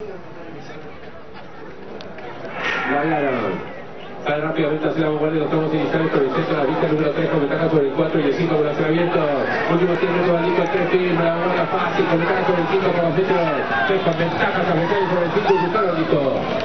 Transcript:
Ganaron. Sale rápidamente hacia la vanguardia, los tomos iniciales por el centro, la vista número 3 con ventaja sobre el 4 y el 5 con lanzamiento. Último 100 metros al el 3 firme, la bola fácil, con ventaja sobre el 5 con los metros. 3 con ventaja, sobre el 5 y buscaron listo.